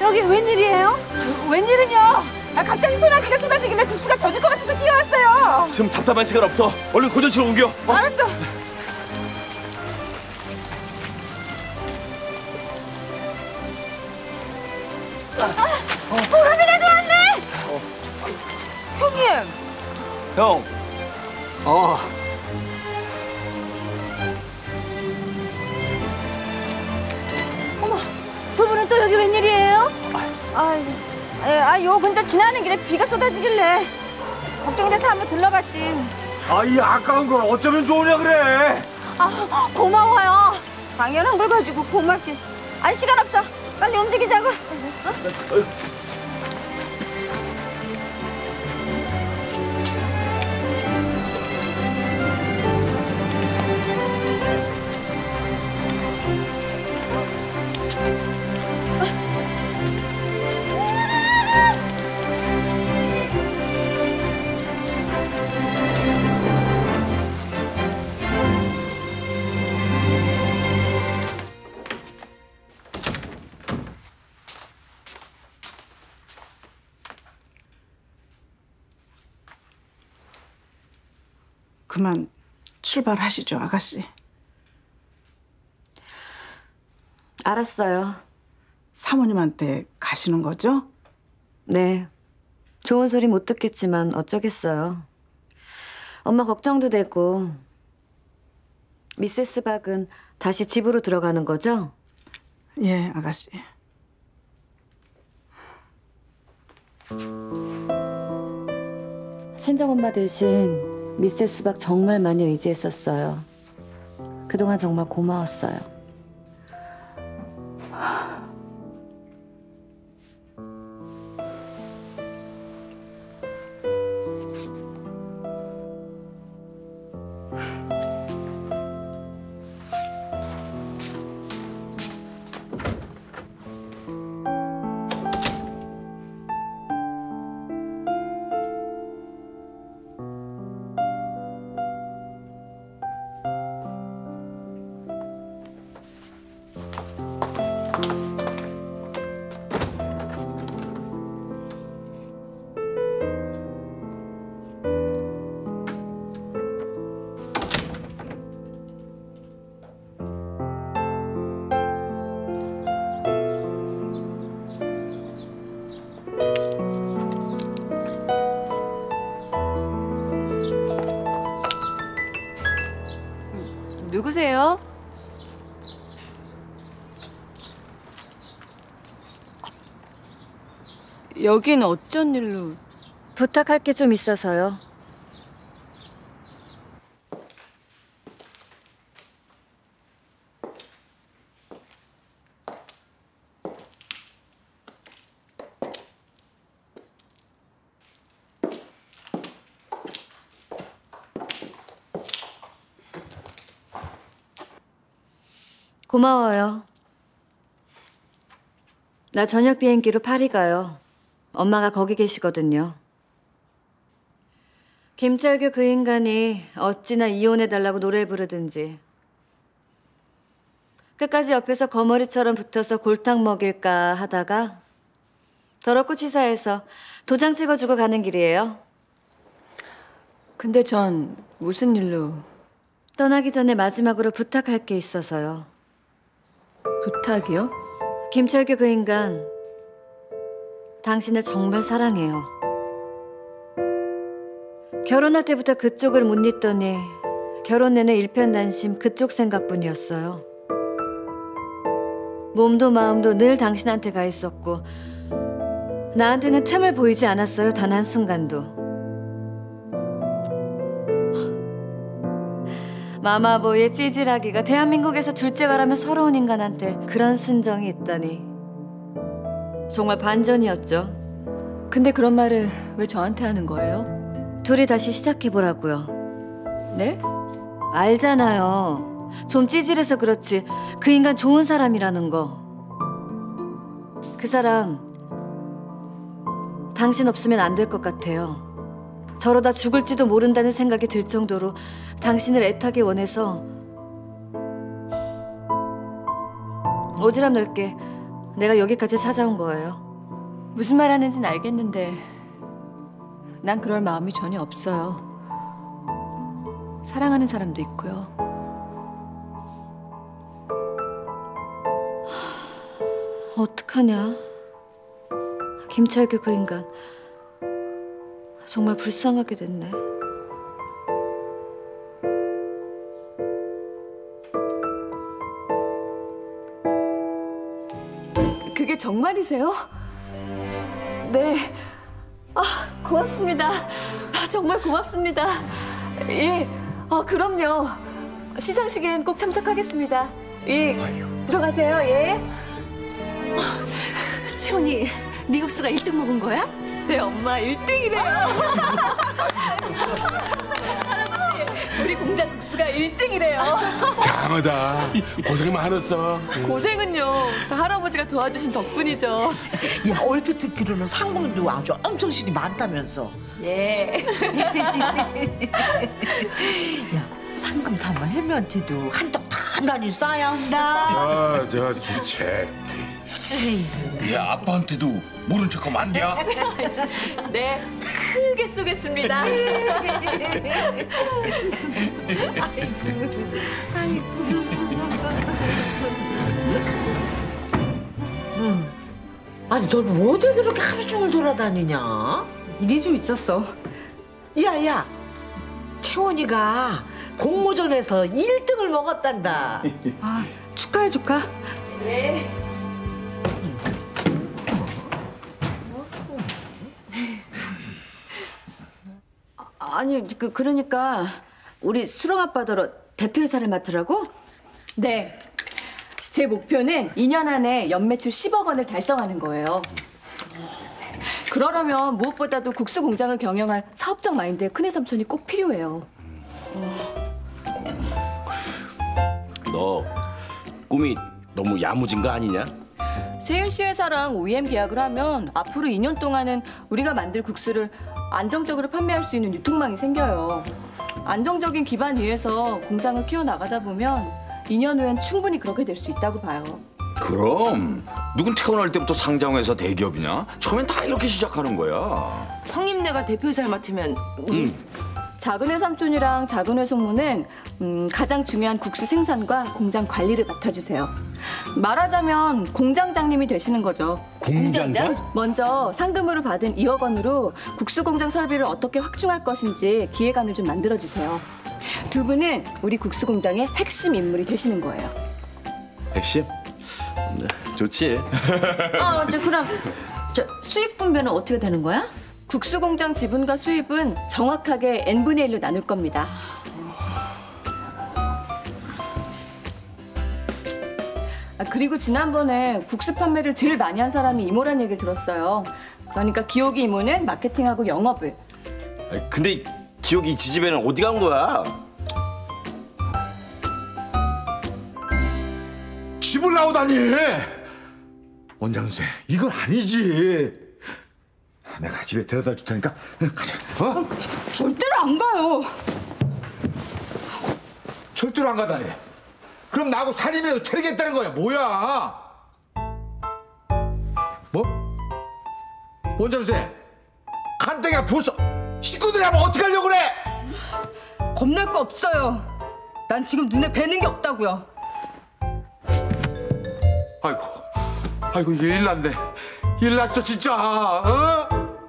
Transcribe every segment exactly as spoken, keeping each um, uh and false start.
여기 웬일이에요? 웬일은요? 아, 갑자기 소나기가 쏟아지길래 국수가 젖을 것 같아서 뛰어왔어요. 지금 답답한 시간 없어. 얼른 고전실로 옮겨. 어? 알았어. 아, 보람이라도 왔네. 어. 형님. 형. 어. 어머, 두 분은 또 여기 웬일이에요? 아, 아, 요 근처 지나는 길에 비가 쏟아지길래 걱정이 돼서 한번 들러봤지. 아, 이 아까운 걸 어쩌면 좋으냐 그래. 아, 고마워요. 당연한 걸 가지고 고맙지. 아, 시간 없어. 빨리 움직이자고. 어? 그만 출발하시죠, 아가씨. 알았어요. 사모님한테 가시는 거죠? 네. 좋은 소리 못 듣겠지만 어쩌겠어요. 엄마 걱정도 되고. 미세스 박은 다시 집으로 들어가는 거죠? 예, 아가씨. 친정엄마 대신 미세스 박 정말 많이 의지했었어요. 그동안 정말 고마웠어요. 누구세요? 여긴 어쩐 일로? 부탁할 게 좀 있어서요. 고마워요. 나 저녁 비행기로 파리 가요. 엄마가 거기 계시거든요. 김철규 그 인간이 어찌나 이혼해달라고 노래 부르든지 끝까지 옆에서 거머리처럼 붙어서 골탕 먹일까 하다가 더럽고 치사해서 도장 찍어주고 가는 길이에요. 근데 전 무슨 일로? 떠나기 전에 마지막으로 부탁할 게 있어서요. 부탁이요? 김철규 그 인간 당신을 정말 사랑해요. 결혼할 때부터 그쪽을 못 잊더니 결혼 내내 일편단심 그쪽 생각뿐이었어요. 몸도 마음도 늘 당신한테 가 있었고 나한테는 틈을 보이지 않았어요. 단 한순간도. 마마보이의 찌질하기가 대한민국에서 둘째가라면 서러운 인간한테 그런 순정이 있다니 정말 반전이었죠. 근데 그런 말을 왜 저한테 하는 거예요? 둘이 다시 시작해보라고요. 네? 알잖아요. 좀 찌질해서 그렇지 그 인간 좋은 사람이라는 거. 그 사람 당신 없으면 안 될 것 같아요. 저러다 죽을지도 모른다는 생각이 들 정도로 당신을 애타게 원해서 오지랖 넓게 내가 여기까지 찾아온 거예요. 무슨 말 하는지는 알겠는데 난 그럴 마음이 전혀 없어요. 사랑하는 사람도 있고요. 어떡하냐. 김철규 그 인간 정말 불쌍하게 됐네. 그게 정말이세요? 네. 아, 고맙습니다. 아, 정말 고맙습니다. 예. 아, 그럼요. 시상식엔 꼭 참석하겠습니다. 예. 들어가세요. 예. 채원이, 네 국수가 일 등 먹은 거야? 네, 엄마 일 등이래요. 할아버지, 우리 공장 국수가 일 등이래요. 장하다. 고생 많았어. 고생은요, 다 할아버지가 도와주신 덕분이죠. 야, 얼핏 듣기로는 상금도 아주 엄청 실이 많다면서. 예. 야, 상금 타면 헬미한테도 한턱 단단히 쏴야 한다. 저, 저 주책. 야, 아빠한테도 모른 척하면 안 돼. 네, 크게 쏘겠습니다. 아니, 너는 어딜 그렇게 하루 종일 돌아다니냐? 일이 좀 있었어. 야, 야, 채원이가 공모전에서 일 등을 먹었단다. 아, 축하해 조카. 네. 아니 그 그러니까 우리 수롱 아빠더러 대표이사를 맡으라고? 네. 제 목표는 이 년 안에 연매출 십억 원을 달성하는 거예요. 그러려면 무엇보다도 국수 공장을 경영할 사업적 마인드의 큰애 삼촌이 꼭 필요해요. 너 꿈이 너무 야무진 거 아니냐? 세윤 씨 회사랑 오이엠 계약을 하면 앞으로 이 년 동안은 우리가 만들 국수를 안정적으로 판매할 수 있는 유통망이 생겨요. 안정적인 기반 위에서 공장을 키워나가다 보면 이 년 후엔 충분히 그렇게 될 수 있다고 봐요. 그럼 누군 태어날 때부터 상장회사 대기업이냐? 처음엔 다 이렇게 시작하는 거야. 형님네가 대표이사를 맡으면 우리 응. 작은 회 삼촌이랑 작은 회 송무는 음, 가장 중요한 국수 생산과 공장 관리를 맡아주세요. 말하자면 공장장님이 되시는 거죠. 공장장? 먼저 상금으로 받은 이억 원으로 국수 공장 설비를 어떻게 확충할 것인지 기획안을 좀 만들어주세요. 두 분은 우리 국수 공장의 핵심 인물이 되시는 거예요. 핵심? 네, 좋지. 어, 저 그럼 저 수익 분배는 어떻게 되는 거야? 국수 공장 지분과 수입은 정확하게 엔 분의 일로 나눌 겁니다. 아, 그리고 지난번에 국수 판매를 제일 많이 한 사람이 이모란 얘기를 들었어요. 그러니까 기옥이 이모는 마케팅하고 영업을. 근데 기억이 지집애는 어디 간 거야? 집을 나오다니. 원장선생, 이건 아니지. 내가 집에 데려다 줄 테니까 가자. 어? 절대로 안 가요. 절대로 안 가다니. 그럼 나하고 살림이라도 차리겠다는 거야. 뭐야? 뭐? 원장선생, 간땡이가 부었어. 식구들이 하면 어떻게 하려고 그래? 겁날 거 없어요. 난 지금 눈에 뵈는 게 없다고요. 아이고, 아이고 이게 일 났네. 일 났어 진짜. 어?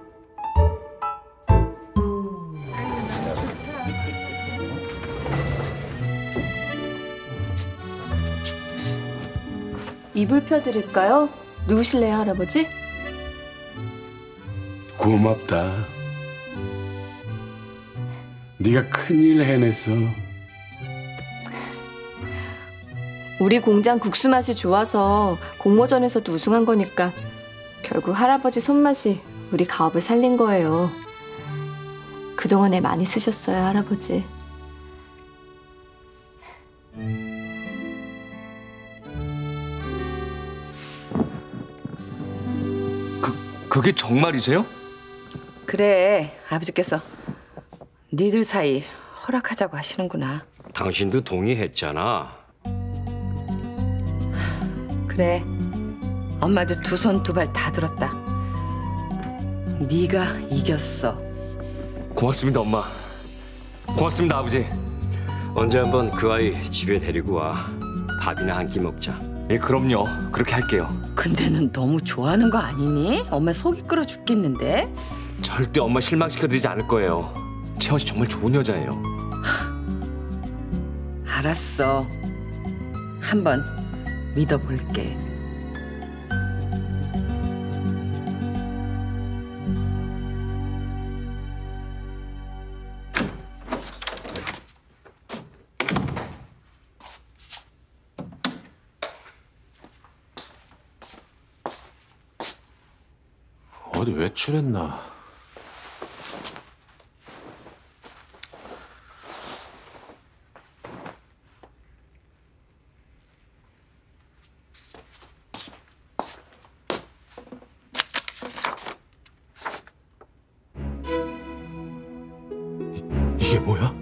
이불 펴드릴까요? 누우실래요, 할아버지? 고맙다. 네가 큰일 해냈어. 우리 공장 국수 맛이 좋아서 공모전에서도 우승한 거니까 결국 할아버지 손맛이 우리 가업을 살린 거예요. 그동안에 많이 쓰셨어요, 할아버지. 그, 그게 정말이세요? 그래, 아버지께서 니들 사이 허락하자고 하시는구나. 당신도 동의했잖아. 그래, 엄마도 두 손 두 발 다 들었다. 네가 이겼어. 고맙습니다, 엄마. 고맙습니다, 아버지. 언제 한번 그 아이 집에 데리고 와. 밥이나 한 끼 먹자. 예, 그럼요. 그렇게 할게요. 근데 넌 너무 좋아하는 거 아니니? 엄마 속이 끓어 죽겠는데? 절대 엄마 실망시켜드리지 않을 거예요. 채원 씨 정말 좋은 여자예요. 알았어. 한번 믿어볼게. 어디 외출했나? 이, 이게 뭐야?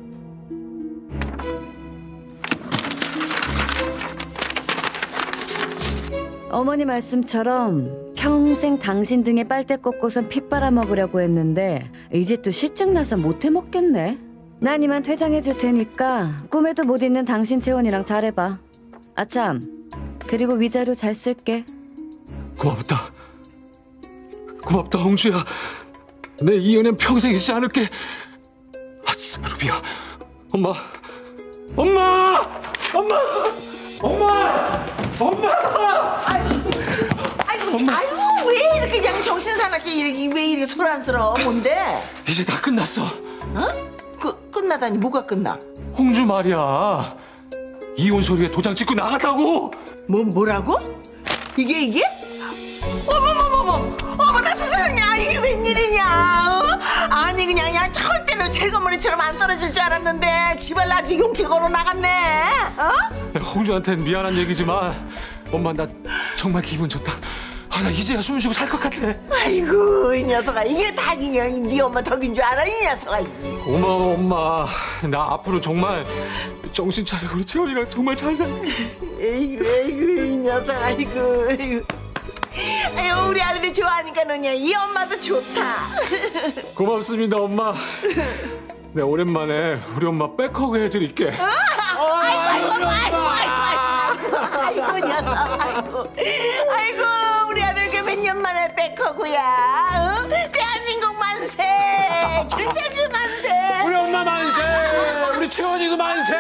어머니 말씀처럼 평생 당신 등에 빨대 꽂고선 피 빨아먹으려고 했는데 이제 또 실증 나서 못 해먹겠네. 난 이만 퇴장해 줄 테니까 꿈에도 못 잊는 당신 채원이랑 잘해봐. 아참, 그리고 위자료 잘 쓸게. 고맙다. 고맙다, 홍주야. 내 이 연애는 평생 잊지 않을게. 아싸, 루비야. 엄마. 엄마! 엄마! 엄마! 엄마! 아이고, 아이고 왜 이렇게 그냥 정신 사납게 이렇게 왜 이렇게 소란스러워? 뭔데? 이제 다 끝났어. 어? 그 끝나다니 뭐가 끝나? 홍주 말이야. 이혼 소리에 도장 찍고 나갔다고. 뭐 뭐라고? 이게 이게? 어머머머머! 어머나 세상에, 아, 이게 웬일이냐? 어? 아니 그냥 야 절대로 제거머리처럼 안 떨어질 줄 알았는데 집을 아주 용기 걸어 나갔네. 어? 홍주한텐 미안한 얘기지만 엄마 나 정말 기분 좋다. 아, 나 이제야 숨 쉬고 살 것 같아. 아이고 이 녀석아, 이게 다 그냥 네 엄마 덕인 줄 알아 이 녀석아. 고마워 엄마. 나 앞으로 정말 정신 차리고 우리 채원이랑 정말 잘 살. 에이구 에이구 이 녀석, 아이고 아이고. 아유 우리 아들이 좋아하니까 너냐 이 엄마도 좋다. 고맙습니다 엄마. 내가 오랜만에 우리 엄마 백허그 해드릴게. 아이고 아이고 아이고 아이고 아이고 아이고 녀석, 아이고 아이고 우리 아들 그 몇 년 만에 백허그야. 어? 대한민국 만세, 길철이 만세. 우리 엄마 만세. 우리 채원이도 만세.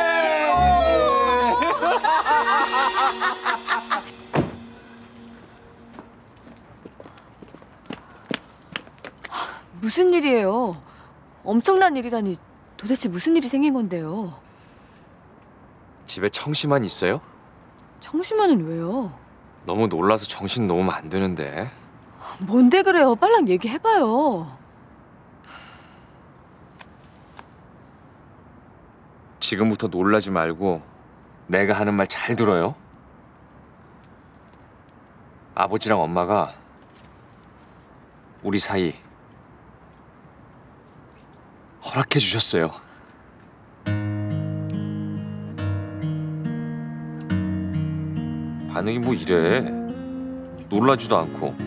무슨 일이에요? 엄청난 일이라니 도대체 무슨 일이 생긴 건데요? 집에 청심환 있어요? 청심환은 왜요? 너무 놀라서 정신 놓으면 안 되는데. 뭔데 그래요? 빨랑 얘기해봐요. 지금부터 놀라지 말고 내가 하는 말 잘 들어요. 아버지랑 엄마가 우리 사이 허락해 주셨어요. 반응이 뭐 이래. 놀라지도 않고.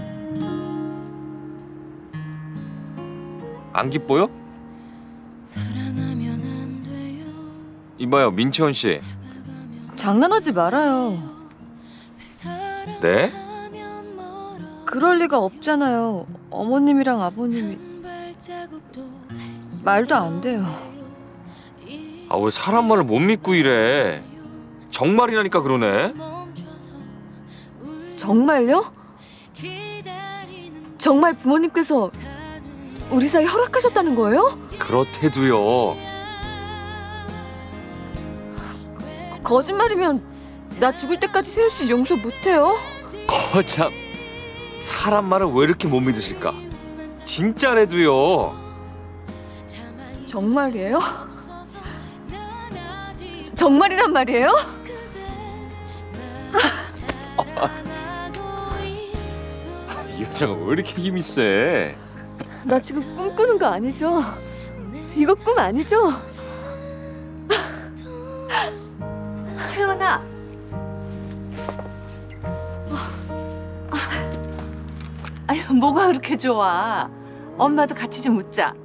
안 기뻐요? 이봐요, 민채원 씨. 장난하지 말아요. 네? 그럴 리가 없잖아요. 어머님이랑 아버님이 말도 안 돼요. 아, 왜 사람 말을 못 믿고 이래. 정말이라니까 그러네. 정말요? 정말 부모님께서 우리 사이 허락하셨다는 거예요? 그렇대도요. 거짓말이면 나 죽을 때까지 세훈 씨 용서 못해요? 거참, 사람 말을 왜 이렇게 못 믿으실까? 진짜래도요. 정말이에요? 정말이란 말이에요? 이 여자가 왜 이렇게 힘이 세? 나 지금 꿈꾸는 거 아니죠? 이거 꿈 아니죠? 채원아. 뭐가 그렇게 좋아? 엄마도 같이 좀 웃자.